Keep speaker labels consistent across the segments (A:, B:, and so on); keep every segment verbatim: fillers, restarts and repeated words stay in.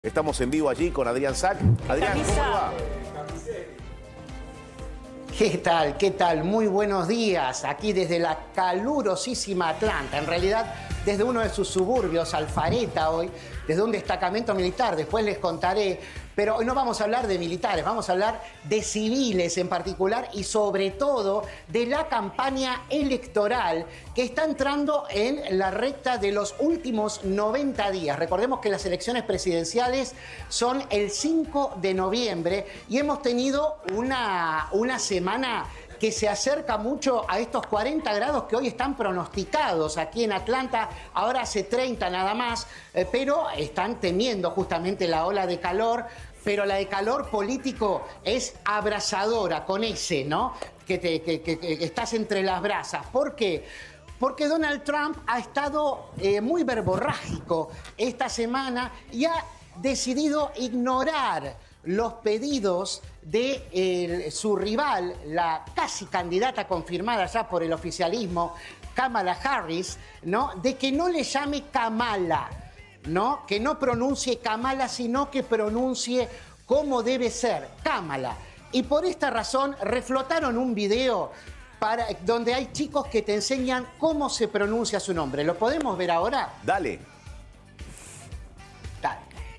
A: Estamos en vivo allí con Adrián Sack. Adrián, ¿cómo va?
B: ¿Qué tal? ¿Qué tal? Muy buenos días. Aquí desde la calurosísima Atlanta. En realidad, desde uno de sus suburbios, Alpharetta hoy, desde un destacamento militar. Después les contaré. Pero hoy no vamos a hablar de militares, vamos a hablar de civiles en particular y sobre todo de la campaña electoral que está entrando en la recta de los últimos noventa días. Recordemos que las elecciones presidenciales son el cinco de noviembre y hemos tenido una, una semana que se acerca mucho a estos cuarenta grados que hoy están pronosticados aquí en Atlanta. Ahora hace treinta nada más, eh, pero están temiendo justamente la ola de calor. Pero la de calor político es abrasadora, con ese, ¿no? Que, te, que, que, que estás entre las brasas. ¿Por qué? Porque Donald Trump ha estado eh, muy verborrágico esta semana y ha decidido ignorar los pedidos de eh, su rival, la casi candidata confirmada ya por el oficialismo, Kamala Harris, ¿no? De que no le llame Kamala, ¿no? Que no pronuncie Kamala, sino que pronuncie como debe ser, Kamala. Y por esta razón reflotaron un video para, donde hay chicos que te enseñan cómo se pronuncia su nombre. ¿Lo podemos ver ahora?
A: Dale.
B: Dale.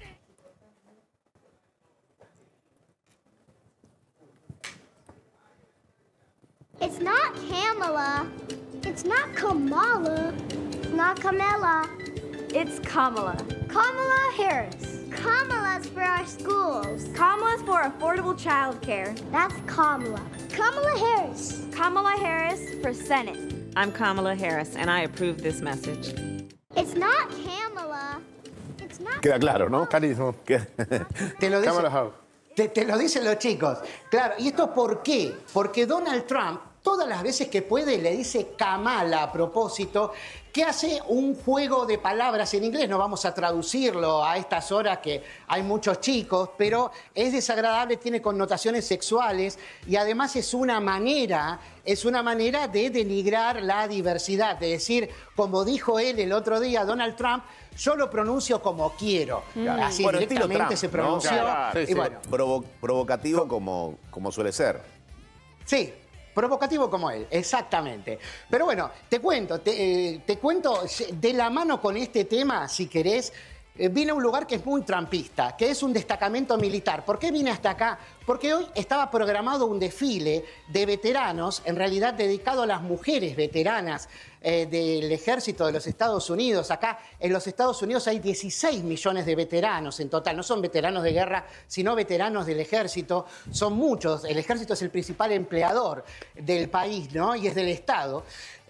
C: It's not Kamala. It's not Kamala. It's not Kamala.
D: It's Kamala.
C: Kamala Harris. Kamala's for our schools.
D: Kamala's for affordable childcare.
C: That's Kamala. Kamala Harris.
D: Kamala Harris for Senate. I'm Kamala Harris, and I approve this message.
C: It's not Kamala. It's not.
A: Queda claro, ¿no?
E: Carísimo.
B: Te lo dicen,
E: Kamala Harris.
B: te, te lo dicen los chicos. Claro, ¿y esto por qué? Porque Donald Trump, todas las veces que puede, le dice Kamala a propósito, que hace un juego de palabras en inglés. No vamos a traducirlo a estas horas que hay muchos chicos, pero es desagradable, tiene connotaciones sexuales y además es una manera, es una manera de denigrar la diversidad. De decir, como dijo él el otro día, Donald Trump, yo lo pronuncio como quiero. Mm. Así
A: Bueno,
B: directamente
A: Trump,
B: se pronunció.
A: ¿no? Claro,
B: y
A: sí, sí.
B: bueno,
A: Provo provocativo como, como suele ser.
B: sí. Provocativo como él, exactamente. Pero bueno, te cuento, te, eh, te cuento de la mano con este tema, si querés. Eh, vine a un lugar que es muy trumpista, que es un destacamento militar. ¿Por qué vine hasta acá? Porque hoy estaba programado un desfile de veteranos, en realidad dedicado a las mujeres veteranas eh, del ejército de los Estados Unidos. Acá en los Estados Unidos hay dieciséis millones de veteranos en total. No son veteranos de guerra, sino veteranos del ejército. Son muchos. El ejército es el principal empleador del país, ¿no? Y es del Estado.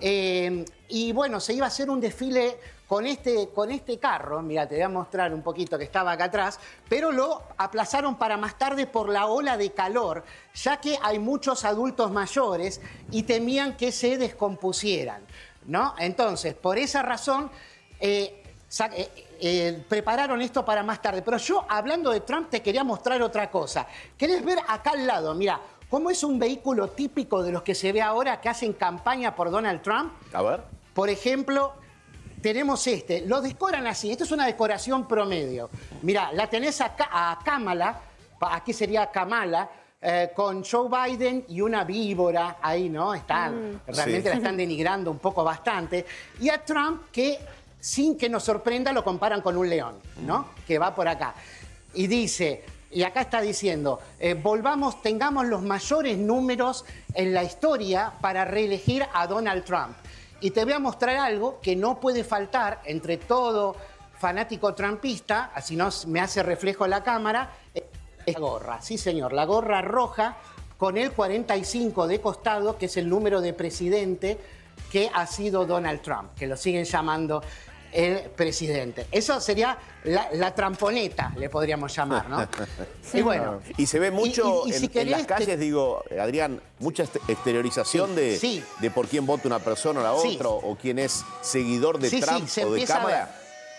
B: Eh, y bueno, se iba a hacer un desfile con este, con este carro. Mira, te voy a mostrar un poquito que estaba acá atrás, pero lo aplazaron para más tarde por la ola de calor, ya que hay muchos adultos mayores y temían que se descompusieran, ¿no? Entonces, por esa razón, eh, eh, eh, prepararon esto para más tarde. Pero yo, hablando de Trump, te quería mostrar otra cosa. ¿Querés ver acá al lado? Mira, cómo es un vehículo típico de los que se ve ahora que hacen campaña por Donald Trump.
A: A ver.
B: Por ejemplo, tenemos este. Lo decoran así. Esto es una decoración promedio. Mirá, la tenés acá a Kamala, aquí sería Kamala, eh, con Joe Biden y una víbora ahí, ¿no? Están, mm. Realmente sí. La están denigrando un poco bastante. Y a Trump, que sin que nos sorprenda, lo comparan con un león, ¿no? Que va por acá. Y dice, y acá está diciendo, eh, volvamos, tengamos los mayores números en la historia para reelegir a Donald Trump. Y te voy a mostrar algo que no puede faltar entre todo fanático trumpista, así no me hace reflejo la cámara, es la gorra. Sí, señor, la gorra roja con el cuarenta y cinco de costado, que es el número de presidente que ha sido Donald Trump, que lo siguen llamando el presidente. Eso sería la, la tramponeta, le podríamos llamar, ¿no?
A: Sí,
B: y bueno.
A: Y se ve mucho
B: y, y, y
A: en,
B: si querés,
A: en las calles,
B: te...
A: digo, Adrián, mucha exteriorización sí, de,
B: sí.
A: de por quién vota una persona o la otra, sí. o quién es seguidor de
B: sí,
A: Trump
B: sí,
A: o de Cámara.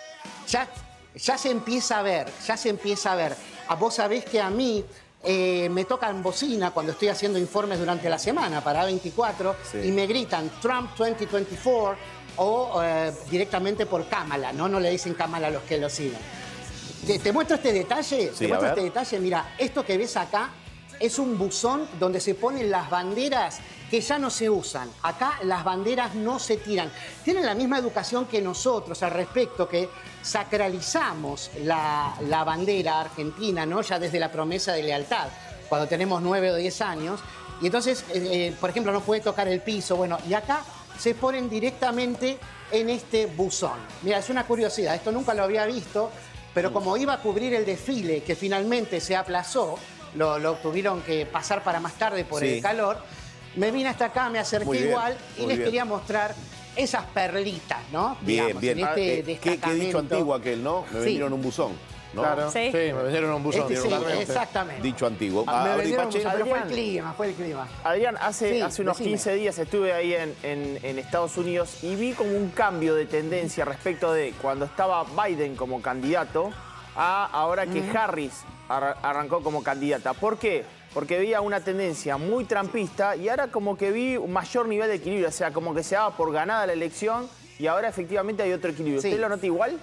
B: Ya, ya se empieza a ver, ya se empieza a ver. A vos sabés que a mí eh, me tocan bocina cuando estoy haciendo informes durante la semana para A veinticuatro sí. y me gritan Trump veinte veinticuatro o eh, directamente por Kamala, ¿no? No le dicen Kamala a los que lo siguen. te, te muestro este detalle.
A: Sí,
B: te muestro
A: a ver.
B: este detalle. Mira, esto que ves acá es un buzón donde se ponen las banderas que ya no se usan. Acá las banderas no se tiran. Tienen la misma educación que nosotros al respecto, que sacralizamos la, la bandera argentina, ¿no? Ya desde la promesa de lealtad, cuando tenemos nueve o diez años. Y entonces, eh, por ejemplo, no puede tocar el piso. Bueno, y acá se ponen directamente en este buzón. Mira, es una curiosidad. Esto nunca lo había visto, pero como iba a cubrir el desfile, que finalmente se aplazó, lo, lo tuvieron que pasar para más tarde por
A: Sí.
B: el calor, me vine hasta acá, me acerqué
A: Muy bien,
B: igual y
A: muy
B: les
A: bien.
B: quería mostrar esas perlitas, ¿no?
A: Bien,
B: Digamos,
A: bien.
B: en
A: Ah,
B: este
A: eh, ¿Qué, qué
B: destacamento.
A: dicho antiguo aquel, no? Me
B: Sí.
A: vendieron un buzón, ¿no?
E: Claro,
D: Sí.
E: sí, me vendieron un buzón.
B: Este sí,
E: totalmente.
B: exactamente.
A: Dicho antiguo.
B: Ah, me
A: Ah,
B: vendieron un
A: Pache.
B: buzón, pero fue el
F: Adrián.
B: clima, fue el clima.
F: Adrián, hace,
B: Sí,
F: hace unos
B: decime.
F: quince días estuve ahí en, en- en Estados Unidos y vi como un cambio de tendencia respecto de cuando estaba Biden como candidato a ahora que Harris ar- arrancó como candidata. ¿Por qué? Porque veía una tendencia muy trampista y ahora como que vi un mayor nivel de equilibrio. O sea, como que se daba por ganada la elección y ahora efectivamente hay otro equilibrio.
B: Sí.
F: ¿Usted lo nota igual?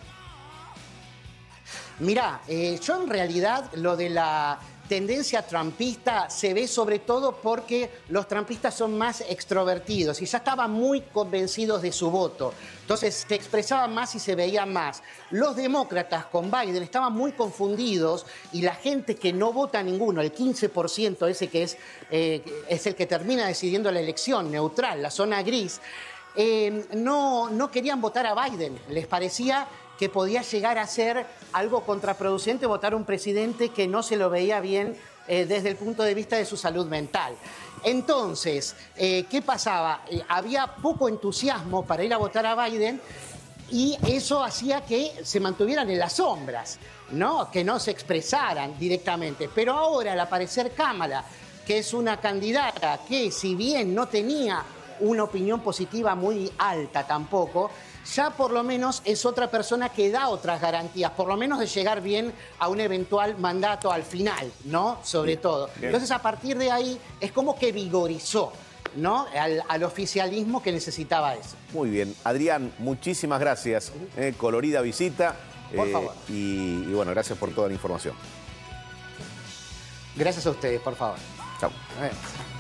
B: Mirá, eh, yo en realidad lo de la tendencia trumpista se ve sobre todo porque los trumpistas son más extrovertidos y ya estaban muy convencidos de su voto. Entonces se expresaban más y se veían más. Los demócratas con Biden estaban muy confundidos y la gente que no vota a ninguno, el quince por ciento ese que es, eh, es el que termina decidiendo la elección, neutral, la zona gris, eh, no, no querían votar a Biden. Les parecía que podía llegar a ser algo contraproducente votar a un presidente que no se lo veía bien eh, desde el punto de vista de su salud mental. Entonces, eh, ¿qué pasaba? Eh, había poco entusiasmo para ir a votar a Biden y eso hacía que se mantuvieran en las sombras, ¿no? Que no se expresaran directamente. Pero ahora, al aparecer Kamala, que es una candidata que, si bien no tenía una opinión positiva muy alta tampoco, ya por lo menos es otra persona que da otras garantías, por lo menos de llegar bien a un eventual mandato al final, ¿no? Sobre todo. Entonces, a partir de ahí, es como que vigorizó, ¿no? Al, al oficialismo que necesitaba eso.
A: Muy bien. Adrián, muchísimas gracias. Eh, colorida visita.
B: Por
A: eh,
B: favor.
A: Y, y bueno, gracias por toda la información.
B: Gracias a ustedes, por favor.
A: Chao.
B: A ver.